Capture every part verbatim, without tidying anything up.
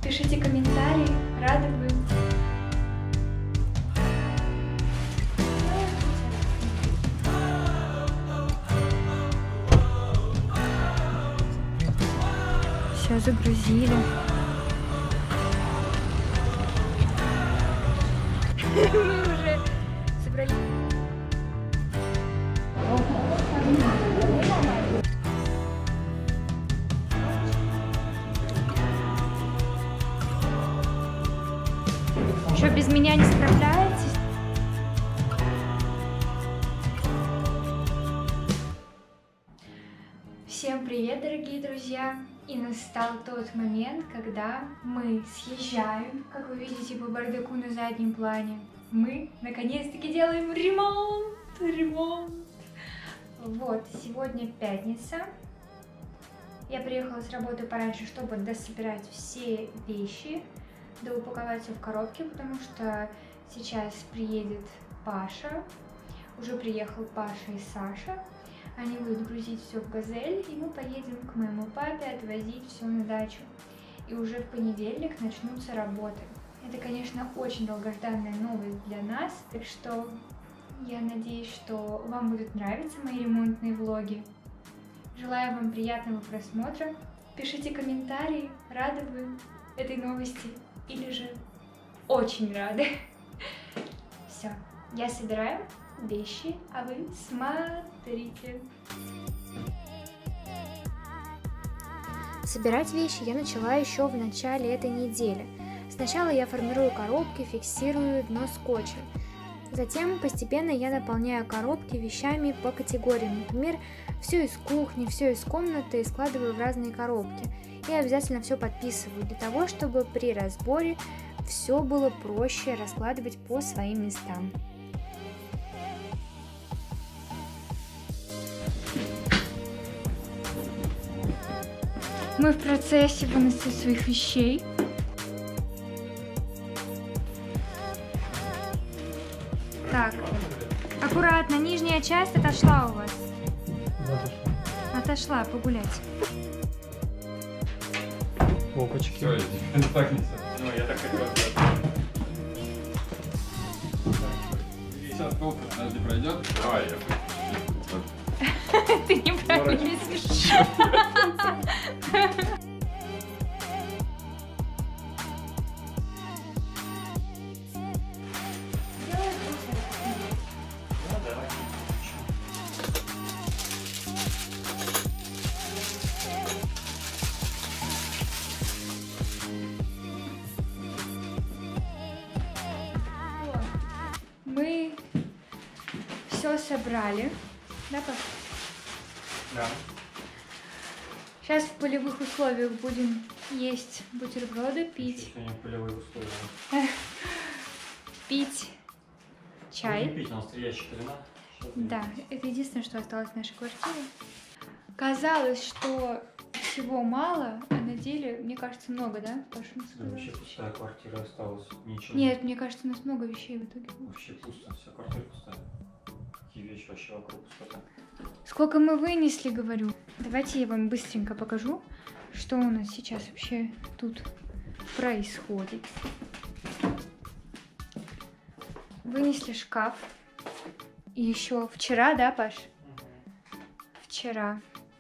Пишите комментарии, рады вы. Все загрузили. Мы уже собрались. Что, без меня не справляетесь? Всем привет, дорогие друзья! И настал тот момент, когда мы съезжаем, как вы видите по бардаку на заднем плане. Мы наконец-таки делаем ремонт, ремонт. Вот, сегодня пятница. Я приехала с работы пораньше, чтобы дособирать все вещи, доупаковать все в коробке, потому что сейчас приедет Паша. Уже приехал Паша и Саша. Они будут грузить все в «Газель», и мы поедем к моему папе отвозить все на дачу. И уже в понедельник начнутся работы. Это, конечно, очень долгожданная новость для нас, так что я надеюсь, что вам будут нравиться мои ремонтные влоги. Желаю вам приятного просмотра. Пишите комментарии, рады вы этой новости или же очень рады. Все, я собираю вещи, а вы смотрите. Собирать вещи я начала еще в начале этой недели. Сначала я формирую коробки, фиксирую дно скотчем. Затем постепенно я наполняю коробки вещами по категориям. Например, все из кухни, все из комнаты и складываю в разные коробки. И обязательно все подписываю для того, чтобы при разборе все было проще раскладывать по своим местам. Мы в процессе выноса своих вещей. Так, аккуратно, нижняя часть отошла у вас. Отошла, погулять. Опачки. Все, это так не ну, я так хотел сделать. Сейчас толка, подожди, пройдет. Давай, я Ты неправильно несешь. Мы все собрали, да, папа? Да. Сейчас в полевых условиях будем есть бутерброды, пить, Сегодня полевые условия. пить чай. Не пить, у нас три ящика вина. Да, это единственное, что осталось в нашей квартире. Казалось, что всего мало, а на деле, мне кажется, много, да? Паша, ну, Да, вообще пустая квартира осталась. Ничего. Нет, мне кажется, у нас много вещей в итоге. Вообще пусто, вся квартира пустая. Какие вещи вообще вокруг пустота. Сколько мы вынесли, говорю. Давайте я вам быстренько покажу, что у нас сейчас вообще тут происходит. Вынесли шкаф. И еще вчера, да, Паш? Угу. Вчера.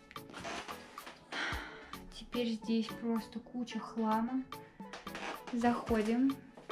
Теперь здесь просто куча хлама. Заходим.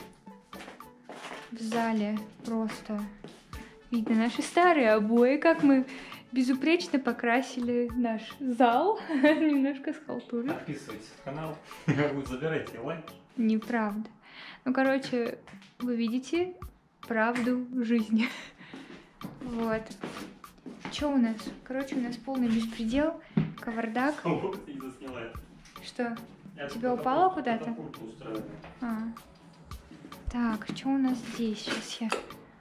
В зале просто видно наши старые обои, как мы безупречно покрасили наш зал. Немножко схалтурили. Подписывайтесь на канал, вы забирайте лайки. Неправда. Ну, короче, вы видите правду жизни. Вот. Что у нас? Короче, у нас полный беспредел, кавардак. Что? Тебя упало куда-то? А. Так, что у нас здесь? Сейчас я...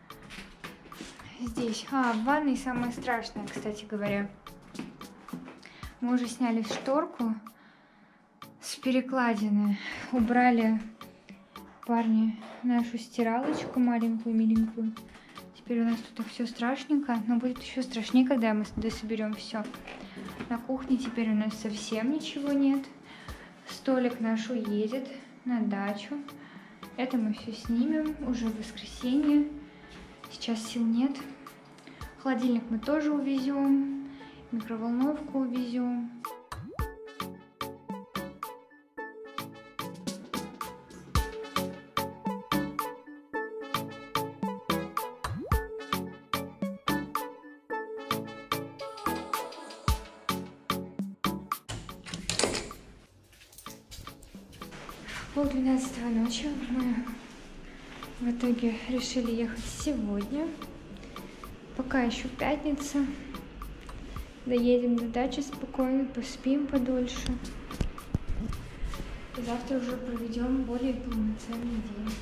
Здесь. А, в ванной самое страшное, кстати говоря. Мы уже сняли шторку с перекладины. Убрали, парни, нашу стиралочку маленькую, миленькую. Теперь у нас тут все страшненько, но будет еще страшнее, когда мы дособерем все. На кухне теперь у нас совсем ничего нет. Столик наш уедет. на дачу. Это мы все снимем уже в воскресенье. Сейчас сил нет. Холодильник мы тоже увезем. Микроволновку увезем. Пол двенадцатого ночи. Мы в итоге решили ехать сегодня. Пока еще пятница. Доедем до дачи спокойно, поспим подольше. И завтра уже проведем более полноценный день.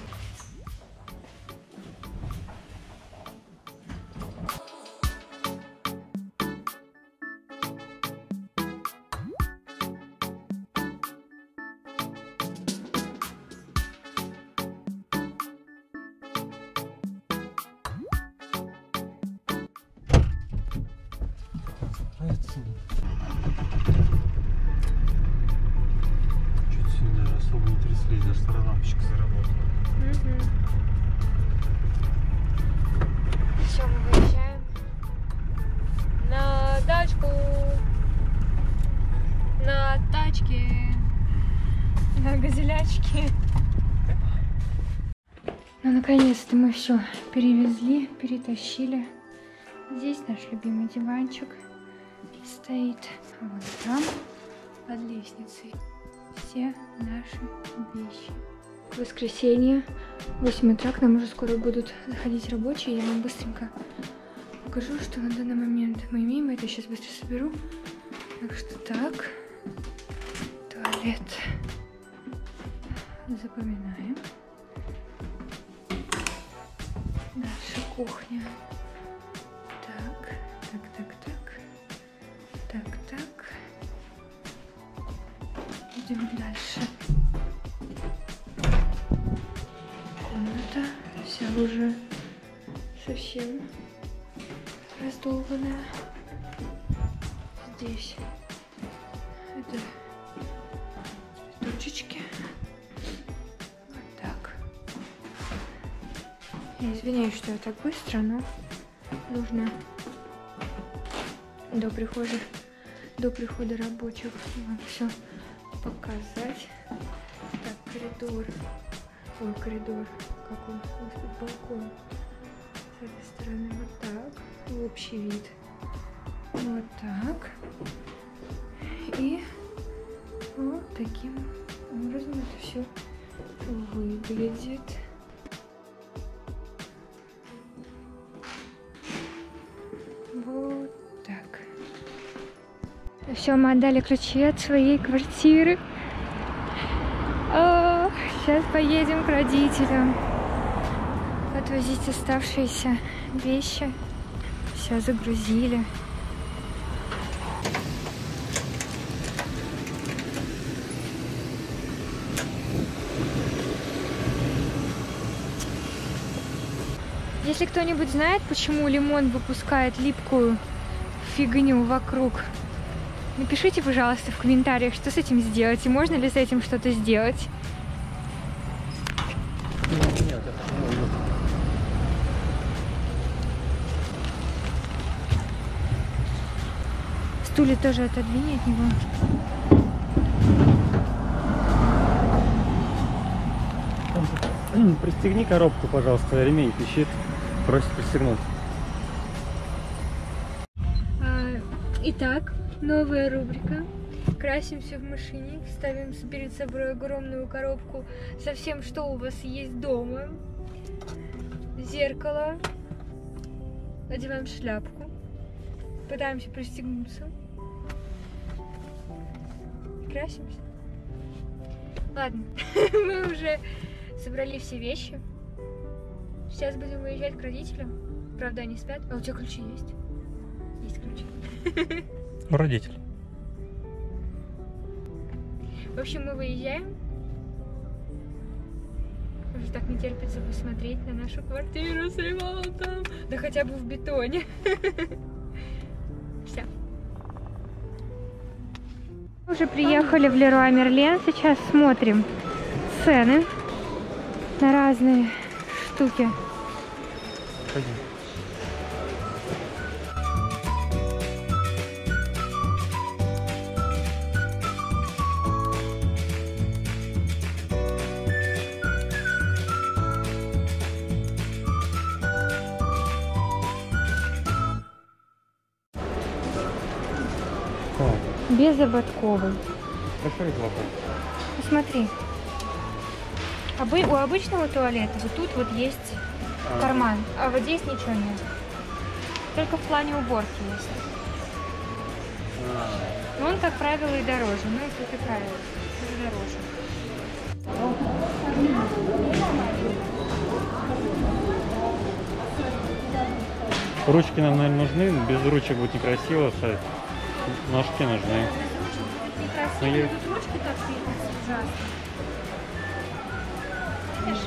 Чуть сегодня даже особо не тряслись, даже старая лампочка заработала. Угу. Все, мы выезжаем на дачку, на тачке, на газелячке. Ну, наконец-то мы все перевезли, перетащили. Здесь наш любимый диванчик стоит. А вот там, под лестницей, все наши вещи. Воскресенье, восемь утра, к нам уже скоро будут заходить рабочие. Я вам быстренько покажу, что на данный момент мы имеем. Это сейчас быстро соберу. Так что так. Туалет. Запоминаем. Наша кухня. Так, так, так, так. Так, так. Идем дальше. Комната вся уже совсем раздолбанная. Здесь это цветочки. Вот так. Я извиняюсь, что я так быстро, но нужно до прихода, до прихода рабочих вам все показать. Так, коридор. Ой, коридор. Как он? Господи, балкон. С этой стороны вот так. Общий вид. Вот так. И вот таким образом это все выглядит. Вот так. Все, мы отдали ключи от своей квартиры. О, сейчас поедем к родителям. Отвозить оставшиеся вещи. Все загрузили. Если кто-нибудь знает, почему лимон выпускает липкую фигню вокруг, напишите, пожалуйста, в комментариях, что с этим сделать и можно ли с этим что-то сделать. Стулья тоже отодвинь от него. Пристегни коробку, пожалуйста, ремень пищит. Просит пристегнуть. Итак, новая рубрика. Красимся в машине, ставим перед собой огромную коробку со всем, что у вас есть дома. Зеркало. Одеваем шляпку. Пытаемся пристегнуться. Красимся. Ладно, мы уже собрали все вещи. Сейчас будем выезжать к родителям. Правда, они спят. А у тебя ключи есть? Есть ключи. У родителей. В общем, мы выезжаем. Уже так не терпится посмотреть на нашу квартиру с ремонтом. Да хотя бы в бетоне. Все. Уже приехали в Леруа Мерлен. Сейчас смотрим цены на разные штуки. Пойдем. Безободковый. Большой глаза. Посмотри. Обы- у обычного туалета вот тут вот есть А. карман, а вот здесь ничего нет. Только в плане уборки есть. А, Но он, как правило, и дороже. Ну, если ты правило, то дороже. Ручки нам, наверное, нужны. Без ручек будет некрасиво. Сать. Ножки нужны. Некрасиво. Ну, я- Тут ручки так светятся ужасно. Видишь?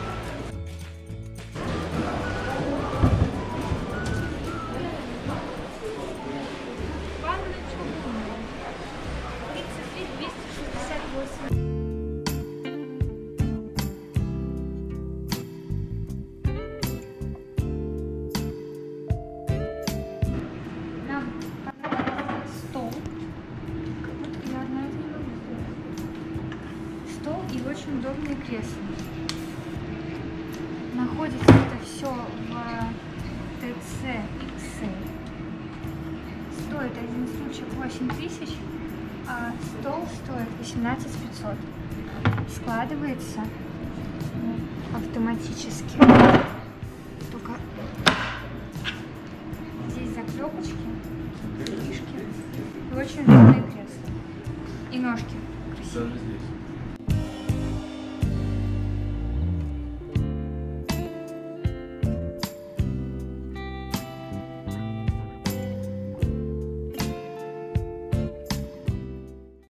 Ванна чугунная. тридцать три двести шестьдесят восемь. Нам понадобился стол. Вот я одна из них. Стол и очень удобные кресла. Находится это все в ТЦ икс эль. Стоит один стульчик восемь тысяч, а стол стоит восемнадцать пятьсот. Складывается ну, автоматически. Только здесь заклепочки, фишки и очень удобные кресла. И ножки красивые. Даже здесь.